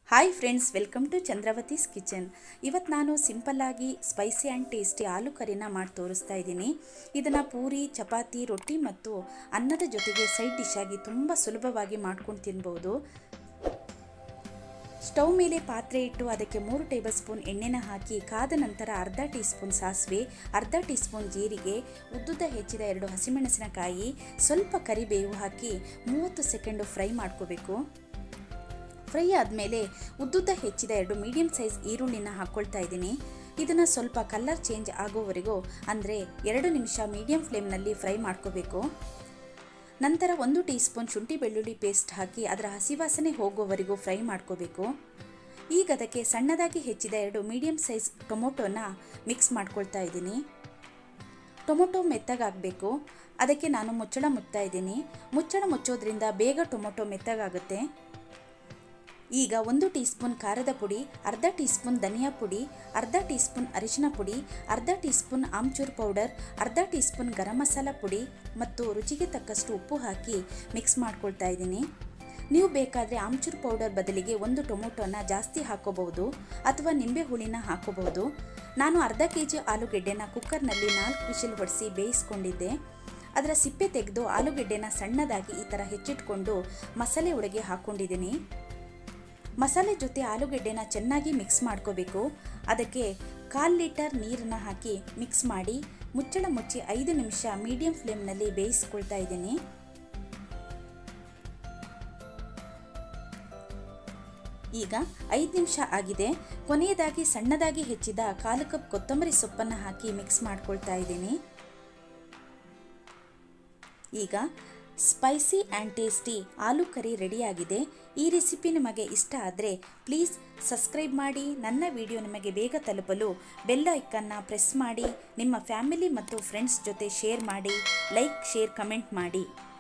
Hi friends, welcome to Chandravati's kitchen. ಇವತ್ತು ನಾನು ಸಿಂಪಲ್ಲಾಗಿ ಸ್ಪೈಸಿ ಆ್ಯಂಡ್ ಟೇಸ್ಟಿ ಆಲೂ ಕರಿನ ಮಾಡಿ ತೋರಿಸ್ತಾ ಇದ್ದೀನಿ. ಇದನ್ನು ಪೂರಿ, ಚಪಾತಿ, ರೊಟ್ಟಿ ಮತ್ತು ಅನ್ನದ ಜೊತೆಗೆ ಸೈಡ್ ಡಿಶ್ ಆಗಿ ತುಂಬ ಸುಲಭವಾಗಿ ಮಾಡ್ಕೊಂಡು ತಿನ್ಬೋದು. ಸ್ಟವ್ ಮೇಲೆ ಪಾತ್ರೆ ಇಟ್ಟು ಅದಕ್ಕೆ 3 ಟೇಬಲ್ ಸ್ಪೂನ್ ಎಣ್ಣೆನ ಹಾಕಿ ಕಾದ ನಂತರ ಅರ್ಧ ಟೀ ಸ್ಪೂನ್ ಸಾಸಿವೆ, ಅರ್ಧ ಟೀ ಸ್ಪೂನ್ ಜೀರಿಗೆ, ಉದ್ದುದ್ದ ಹೆಚ್ಚಿದ 2 ಹಸಿಮೆಣಸಿನಕಾಯಿ, ಸ್ವಲ್ಪ ಕರಿಬೇವು ಹಾಕಿ 30 ಸೆಕೆಂಡು ಫ್ರೈ ಮಾಡ್ಕೋಬೇಕು. ಫ್ರೈ ಆದಮೇಲೆ ಉದ್ದುದ್ದ ಹೆಚ್ಚಿದ 2 ಮೀಡಿಯಂ ಸೈಜ್ ಈರುಳ್ಳಿನ ಹಾಕ್ಕೊಳ್ತಾ ಇದ್ದೀನಿ. ಇದನ್ನು ಸ್ವಲ್ಪ ಕಲರ್ ಚೇಂಜ್ ಆಗೋವರೆಗೂ ಅಂದರೆ 2 ನಿಮಿಷ ಮೀಡಿಯಂ ಫ್ಲೇಮ್ನಲ್ಲಿ ಫ್ರೈ ಮಾಡ್ಕೋಬೇಕು. ನಂತರ 1 ಟೀ ಸ್ಪೂನ್ ಶುಂಠಿ ಬೆಳ್ಳುಳ್ಳಿ ಪೇಸ್ಟ್ ಹಾಕಿ ಅದರ ಹಸಿ ವಾಸನೆ ಹೋಗೋವರೆಗೂ ಫ್ರೈ ಮಾಡ್ಕೋಬೇಕು. ಈಗ ಅದಕ್ಕೆ ಸಣ್ಣದಾಗಿ ಹೆಚ್ಚಿದ 2 ಮೀಡಿಯಂ ಸೈಜ್ ಟೊಮೊಟೊನ ಮಿಕ್ಸ್ ಮಾಡ್ಕೊಳ್ತಾ ಇದ್ದೀನಿ. ಟೊಮೊಟೊ ಮೆತ್ತಗಾಗಬೇಕು, ಅದಕ್ಕೆ ನಾನು ಮುಚ್ಚಳ ಮುಚ್ತಾ ಇದ್ದೀನಿ. ಮುಚ್ಚಳ ಮುಚ್ಚೋದ್ರಿಂದ ಬೇಗ ಟೊಮೊಟೊ ಮೆತ್ತಗಾಗುತ್ತೆ. ಈಗ 1 ಟೀ ಸ್ಪೂನ್ ಖಾರದ ಪುಡಿ, ಅರ್ಧ ಟೀ ಸ್ಪೂನ್ ಧನಿಯಾ ಪುಡಿ, ಅರ್ಧ ಟೀ ಸ್ಪೂನ್ ಅರಿಶಿನ ಪುಡಿ, ಅರ್ಧ ಟೀ ಸ್ಪೂನ್ ಆಮ್ಚೂರ್ ಪೌಡರ್, ಅರ್ಧ ಟೀ ಸ್ಪೂನ್ ಗರಂ ಮಸಾಲ ಪುಡಿ ಮತ್ತು ರುಚಿಗೆ ತಕ್ಕಷ್ಟು ಉಪ್ಪು ಹಾಕಿ ಮಿಕ್ಸ್ ಮಾಡ್ಕೊಳ್ತಾ ಇದ್ದೀನಿ. ನೀವು ಬೇಕಾದರೆ ಆಮ್ಚೂರ್ ಪೌಡರ್ ಬದಲಿಗೆ 1 ಟೊಮೊಟೊನ ಜಾಸ್ತಿ ಹಾಕೋಬಹುದು ಅಥವಾ ನಿಂಬೆ ಹುಳಿನ ಹಾಕೋಬಹುದು. ನಾನು ಅರ್ಧ ಕೆಜಿ ಆಲೂಗೆಡ್ಡೆನ ಕುಕ್ಕರ್ನಲ್ಲಿ 4 ವಿಷಲ್ ಹೊಡೆಸಿ ಬೇಯಿಸ್ಕೊಂಡಿದ್ದೆ. ಅದರ ಸಿಪ್ಪೆ ತೆಗೆದು ಆಲೂಗೆಡ್ಡೆನ ಸಣ್ಣದಾಗಿ ಈ ಥರ ಹೆಚ್ಚಿಟ್ಕೊಂಡು ಮಸಾಲೆ ಒಳಗೆ ಹಾಕ್ಕೊಂಡಿದ್ದೀನಿ. ಮಸಾಲೆ ಜೊತೆ ಆಲೂಗೆಡ್ಡೆನ ಚೆನ್ನಾಗಿ ಮಿಕ್ಸ್ ಮಾಡ್ಕೋಬೇಕು. ಅದಕ್ಕೆ 1/4 ಲೀಟರ್ ನೀರನ್ನು ಹಾಕಿ ಮಿಕ್ಸ್ ಮಾಡಿ ಮುಚ್ಚಳ ಮುಚ್ಚಿ 5 ನಿಮಿಷ ಮೀಡಿಯಂ ಫ್ಲೇಮ್ನಲ್ಲಿ ಬೇಯಿಸ್ಕೊಳ್ತಾ ಇದ್ದೀನಿ. ಈಗ 5 ನಿಮಿಷ ಆಗಿದೆ. ಕೊನೆಯದಾಗಿ ಸಣ್ಣದಾಗಿ ಹೆಚ್ಚಿದ 1/4 ಕಪ್ ಕೊತ್ತಂಬರಿ ಸೊಪ್ಪನ್ನು ಹಾಕಿ ಮಿಕ್ಸ್ ಮಾಡ್ಕೊಳ್ತಾ ಇದ್ದೀನಿ. ಈಗ spicy and tasty aloo curry ರೆಡಿಯಾಗಿದೆ. ಈ ರೆಸಿಪಿ ನಿಮಗೆ ಇಷ್ಟ ಆದರೆ ಪ್ಲೀಸ್ ಸಬ್ಸ್ಕ್ರೈಬ್ ಮಾಡಿ. ನನ್ನ ವಿಡಿಯೋ ನಿಮಗೆ ಬೇಗ ತಲುಪಲು ಬೆಲ್ ಐಕನ್ನ ಪ್ರೆಸ್ ಮಾಡಿ. ನಿಮ್ಮ ಫ್ಯಾಮಿಲಿ ಮತ್ತು ಫ್ರೆಂಡ್ಸ್ ಜೊತೆ ಶೇರ್ ಮಾಡಿ. ಲೈಕ್, ಶೇರ್, ಕಮೆಂಟ್ ಮಾಡಿ.